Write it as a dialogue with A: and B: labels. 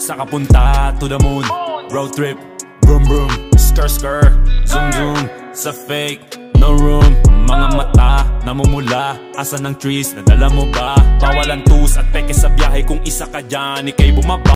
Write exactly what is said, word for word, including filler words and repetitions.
A: sa kapunta to the moon. Road trip, vroom vroom, skr skr, zoom zoom, sa fake, no room. Mga mata, namumula, asa ng trees, nadala mo ba? Bawalan tus at peke sa biyahe kung isa ka dyan, ikay bumaba.